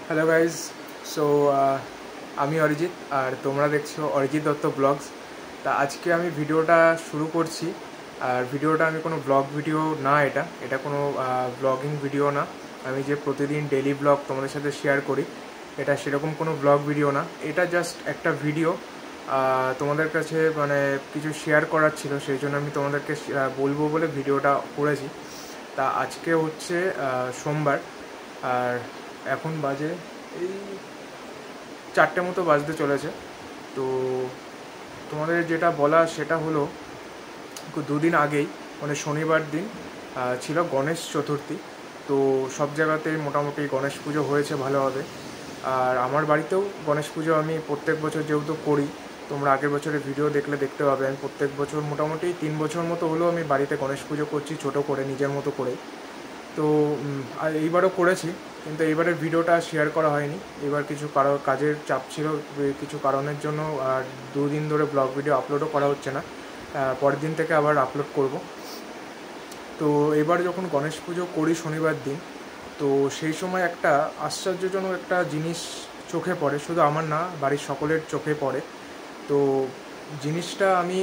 Hello guys. So আমি অরিজিৎ আর তোমরা দেখছো অরিজিৎ দত্ত ব্লগস। তা আজকে আমি ভিডিওটা শুরু করছি। আর ভিডিওটা আমি কোনো ব্লগ ভিডিও না, এটা কোনো ব্লগিং ভিডিও না। আমি যে প্রতিদিন ডেইলি ব্লগ তোমাদের সাথে শেয়ার করি, এটা সেরকম কোনো ব্লগ ভিডিও না। এটা জাস্ট একটা ভিডিও তোমাদের কাছে মানে কিছু শেয়ার করার ছিল, সেই জন্য আমি তোমাদেরকে বলবো বলে ভিডিওটা করেছি। তা আজকে হচ্ছে সোমবার, আর এখন বাজে এই 4টে মতো বাজতে চলেছে। তো তোমাদের যেটা বলা সেটা হলো, দুদিন আগেই মানে শনিবার দিন ছিল গণেশ চতুর্থী। তো সব জায়গাতেই মোটামুটি গণেশ পুজো হয়েছে ভালোভাবে। আর আমার বাড়িতেও গণেশ পুজো আমি প্রত্যেক বছর যেহেতু করি, তোমরা আগের বছরের ভিডিও দেখলে দেখতে পাবে, আমি প্রত্যেক বছর মোটামুটি 3 বছর মতো হলেও আমি বাড়িতে গণেশ পুজো করছি, ছোটো করে নিজের মতো করে। তো আর এইবারও করেছি, কিন্তু এইবারের ভিডিওটা শেয়ার করা হয়নি। এবার কিছু কাজের চাপ ছিল, কিছু কারণের জন্য আর 2 দিন ধরে ব্লগ ভিডিও আপলোডও করা হচ্ছে না। পরের দিন থেকে আবার আপলোড করব। তো এবার যখন গণেশ পুজো করি শনিবার দিন, তো সেই সময় একটা আশ্চর্যজনক একটা জিনিস চোখে পড়ে, শুধু আমার না, বাড়ির সকলের চোখে পড়ে। তো জিনিসটা আমি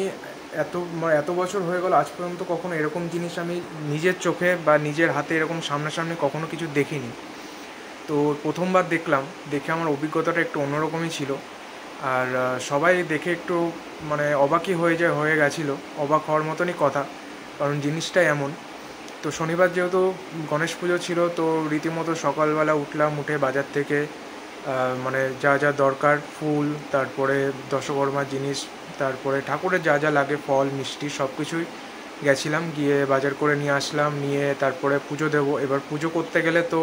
এত বছর হয়ে গেল, আজ পর্যন্ত কখনো এরকম জিনিস আমি নিজের চোখে বা নিজের হাতে এরকম সামনাসামনি কখনো কিছু দেখিনি। তো প্রথমবার দেখলাম, দেখে আমার অভিজ্ঞতাটা একটু অন্যরকমই ছিল। আর সবাই দেখে একটু মানে অবাকই হয়ে গেছিলো, অবাক হওয়ার মতনই কথা, কারণ জিনিসটা এমন। তো শনিবার যেহেতু গণেশ পুজো ছিল, তো রীতিমতো সকালবেলা উঠলাম, উঠে বাজার থেকে মানে যা যা দরকার, ফুল, তারপরে দশকর্মার জিনিস, তারপরে ঠাকুরের যা যা লাগে, ফল মিষ্টি সব কিছুই গেছিলাম, গিয়ে বাজার করে নিয়ে আসলাম। নিয়ে তারপরে পুজো দেবো। এবার পুজো করতে গেলে তো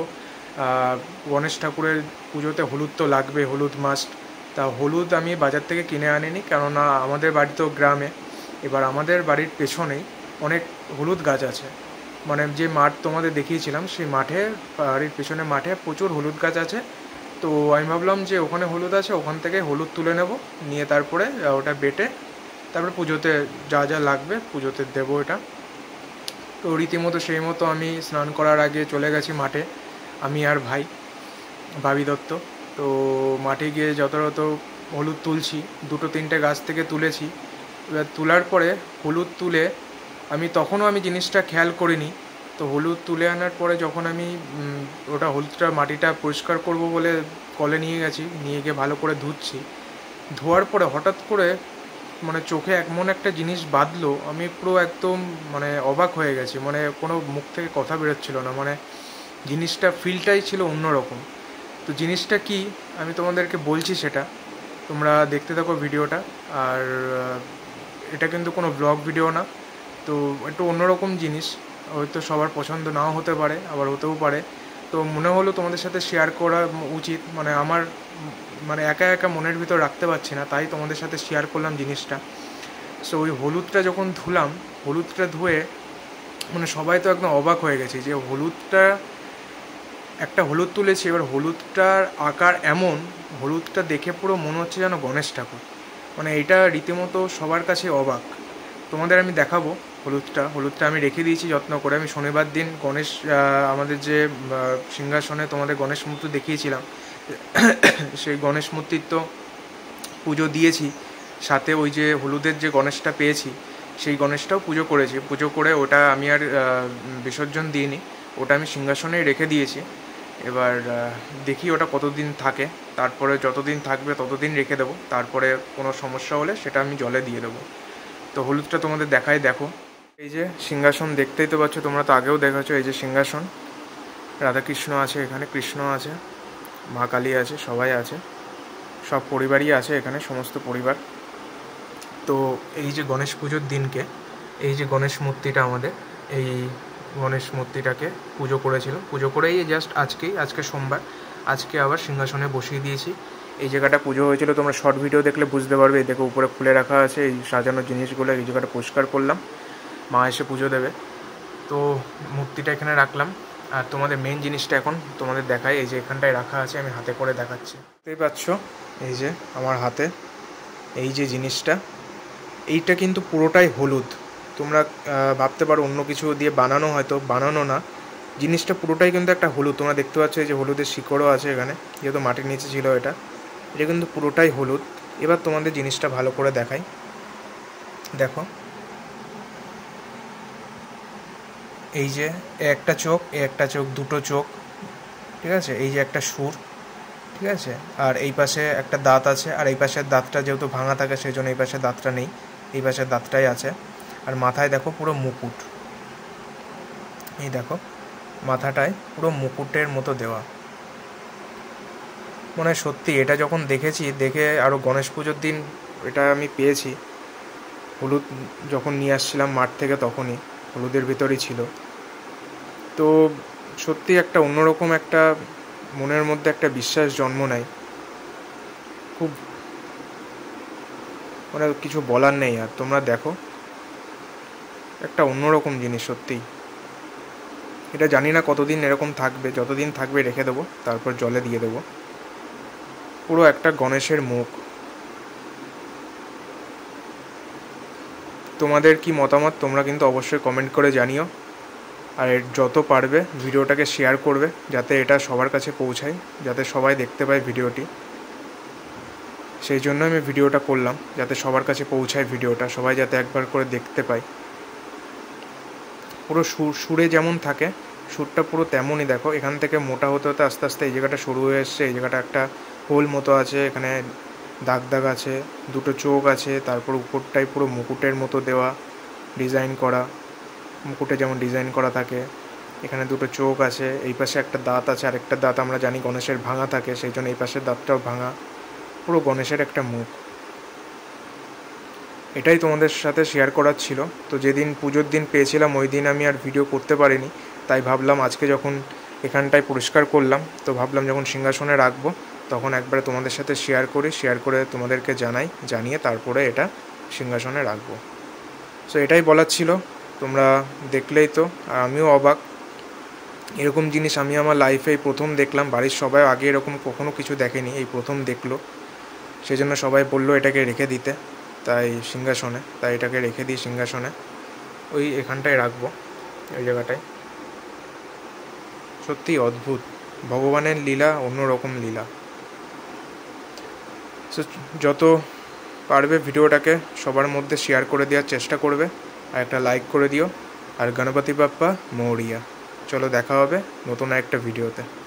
গণেশ ঠাকুরের পুজোতে হলুদ তো লাগবে, হলুদ মাস্ট। তা হলুদ আমি বাজার থেকে কিনে আনিনি, কেননা আমাদের বাড়ি তো গ্রামে। এবার আমাদের বাড়ির পেছনেই অনেক হলুদ গাছ আছে, মানে যে মাঠ তোমাদের দেখিয়েছিলাম সেই মাঠে, বাড়ির পেছনে মাঠে প্রচুর হলুদ গাছ আছে। তো আমি ভাবলাম যে ওখানে হলুদ আছে, ওখান থেকে হলুদ তুলে নেব, নিয়ে তারপরে ওটা বেটে তারপরে পুজোতে যা যা লাগবে পুজোতে দেবো এটা। তো রীতিমতো সেই মতো আমি স্নান করার আগে চলে গেছি মাঠে, আমি আর ভাই ভাবি দত্ত। তো মাঠে গিয়ে যথাযথ হলুদ তুলছি, 2-3টে গাছ থেকে তুলেছি। এবার তোলার পরে হলুদ তুলে তখনও আমি জিনিসটা খেয়াল করিনি। তো হলুদ তুলে আনার পরে যখন আমি হলুদটা মাটিটা পরিষ্কার করব বলে কলে নিয়ে গেছি, নিয়ে গিয়ে ভালো করে ধুচ্ছি। ধোয়ার পরে হঠাৎ করে মানে চোখে এমন একটা জিনিস বাঁধলো, আমি পুরো একদম মানে অবাক হয়ে গেছি, মানে কোনো মুখ থেকে কথা বেরোচ্ছিল না, মানে জিনিসটা ফিলটাই ছিল অন্যরকম। তো জিনিসটা কি আমি তোমাদেরকে বলছি, সেটা তোমরা দেখতে থাকো ভিডিওটা। আর এটা কিন্তু কোনো ব্লগ ভিডিও না, তো একটু অন্যরকম জিনিস, হয়তো সবার পছন্দ নাও হতে পারে, আবার হতেও পারে। তো মনে হলো তোমাদের সাথে শেয়ার করা উচিত, মানে আমার মানে একা একা মনের ভিতর রাখতে পারছি না, তাই তোমাদের সাথে শেয়ার করলাম জিনিসটা। সো ওই হলুদটা যখন ধুলাম, হলুদটা ধুয়ে মানে সবাই তো একদম অবাক হয়ে গেছে যে হলুদটা, একটা হলুদ তুলেছি, এবার হলুদটার আকার এমন, হলুদটা দেখে পুরো মনে হচ্ছে যেন গণেশ ঠাকুর, মানে এটা রীতিমতো সবার কাছে অবাক। তোমাদের আমি দেখাবো হলুদটা আমি রেখে দিয়েছি যত্ন করে। আমি শনিবার দিন গণেশ আমাদের যে সিংহাসনে তোমাদের গণেশ মূর্তি দেখিয়েছিলাম, সেই গণেশ মূর্তির তো পুজো দিয়েছি, সাথে ওই যে হলুদের যে গণেশটা পেয়েছি সেই গণেশটাও পুজো করেছি। পুজো করে ওটা আমি আর বিসর্জন দিইনি, ওটা আমি সিংহাসনেই রেখে দিয়েছি। এবার দেখি ওটা কতদিন থাকে, তারপরে যতদিন থাকবে ততদিন রেখে দেবো, তারপরে কোনো সমস্যা হলে সেটা আমি জলে দিয়ে দেবো। তো হলুদটা তোমাদের দেখো। এই যে সিংহাসন দেখতেই তো পাচ্ছ, তোমরা তো আগেও দেখেছো, এই যে সিংহাসন, রাধাকৃষ্ণ আছে এখানে, কৃষ্ণ আছে, মা কালী আছে, সবাই আছে, সব পরিবারই আছে এখানে, সমস্ত পরিবার। তো এই যে গণেশ পুজোর দিনকে এই যে গণেশ মূর্তিটা আমাদের, এই গণেশ মূর্তিটাকে পুজো করেছিল, পুজো করেই জাস্ট আজকে সোমবার, আজকে আবার সিংহাসনে বসিয়ে দিয়েছি। এই জায়গাটা পুজো হয়েছিল, তোমরা শর্ট ভিডিও দেখলে বুঝতে পারবে। এই দেখো উপরে খুলে রাখা আছে এই সাজানোর জিনিসগুলো, এই জায়গাটা পরিষ্কার করলাম, মা এসে পুজো দেবে। তো মূর্তিটা এখানে রাখলাম। আর তোমাদের মেন জিনিসটা এখন তোমাদের দেখাই, এই যে এখানটায় রাখা আছে, আমি হাতে করে দেখাচ্ছি। দেখতেই পাচ্ছ এই যে আমার হাতে এই যে জিনিসটা, এইটা কিন্তু পুরোটাই হলুদ। তোমরা ভাবতে পারো অন্য কিছু দিয়ে বানানো, হয়তো বানানো না, জিনিসটা পুরোটাই কিন্তু একটা হলুদ, তোমরা দেখতে পাচ্ছ এই যে হলুদের শিকড়ও আছে এখানে, যেহেতু মাটির নিচে ছিল এটা কিন্তু পুরোটাই হলুদ। এবার তোমাদের জিনিসটা ভালো করে দেখাই, দেখো এই যে একটা চোখ, একটা চোখ, দুটো চোখ, ঠিক আছে, এই যে একটা সুর, ঠিক আছে, আর এই পাশে একটা দাঁত আছে, আর এই পাশের দাঁতটা যেহেতু ভাঙা থাকে সেই জন্য এই পাশে দাঁতটা নেই, এই পাশের দাঁতটাই আছে। আর মাথায় দেখো পুরো মুকুট, এই দেখো মাথাটায় পুরো মুকুটের মতো দেওয়া। মনে সত্যি এটা যখন দেখেছি, দেখে আরও গণেশ পুজোর দিন এটা আমি পেয়েছি, হলুদ যখন নিয়ে আসছিলাম মাঠ থেকে তখনই হলুদের ভিতরই ছিল। তো সত্যি একটা অন্যরকম একটা মনের মধ্যে একটা বিশ্বাস জন্ম নেয়, খুব মানে কিছু বলার নেই। আর তোমরা দেখো একটা অন্যরকম জিনিস সত্যিই। এটা জানি না কতদিন এরকম থাকবে, যতদিন থাকবে রেখে দেবো, তারপর জলে দিয়ে দেবো। পুরো একটা গণেশের মুখ। তোমাদের কি মতামত তোমরা কিন্তু অবশ্যই কমেন্ট করে জানিও। আর যত পারবে ভিডিওটাকে শেয়ার করবে, যাতে এটা সবার কাছে পৌঁছায়, যাতে সবাই দেখতে পায় ভিডিওটি। সেই জন্য আমি ভিডিওটা করলাম, যাতে সবার কাছে পৌঁছায় ভিডিওটা, সবাই যাতে একবার করে দেখতে পায়। পুরো সুরে যেমন থাকে, সুরটা পুরো তেমনই। দেখো এখান থেকে মোটা হতে হতে আস্তে আস্তে এই জায়গাটা সরু হয়ে এসছে, এই জায়গাটা একটা হোল মতো আছে, এখানে দাগ দাগ আছে, দুটো চোখ আছে, তারপর উপরটাই পুরো মুকুটের মতো দেওয়া, ডিজাইন করা, মুকুটে যেমন ডিজাইন করা থাকে। এখানে দুটো চোখ আছে, এই পাশে একটা দাঁত আছে, আরেকটা দাঁত আমরা জানি গণেশের ভাঙা থাকে, সেই জন্য এই পাশের দাঁতটাও ভাঙা। পুরো গণেশের একটা মুখ। এটাই তোমাদের সাথে শেয়ার করার ছিল। তো যেদিন পুজোর দিন পেয়েছিলাম ওই দিন আমি আর ভিডিও করতে পারিনি, তাই ভাবলাম আজকে যখন এখানটায় পরিষ্কার করলাম, তো ভাবলাম যখন সিংহাসনে রাখবো তখন একবারে তোমাদের সাথে শেয়ার করি, শেয়ার করে তোমাদেরকে জানিয়ে তারপরে এটা সিংহাসনে রাখবো। সো এটাই বলার ছিল। তোমরা দেখলেই তো, আর আমিও অবাক, এরকম জিনিস আমি আমার লাইফে প্রথম দেখলাম। বাড়ির সবাই আগে এরকম কখনো কিছু দেখেনি, এই প্রথম দেখলো। সেই জন্য সবাই বললো এটাকে রেখে দিতে, তাই সিংহাসনে, তাই এটাকে রেখে দিই সিংহাসনে, ওই এখানটায় রাখবো, ওই জায়গাটায়। সত্যি অদ্ভুত, ভগবানের লীলা অন্যরকম লীলা। সো যত পারবে ভিডিওটাকে সবার মধ্যে শেয়ার করে দেওয়ার চেষ্টা করবে, আর একটা লাইক করে দিও। আর গণপতি বাপ্পা মৌরিয়া। চলো দেখা হবে নতুন একটা ভিডিওতে।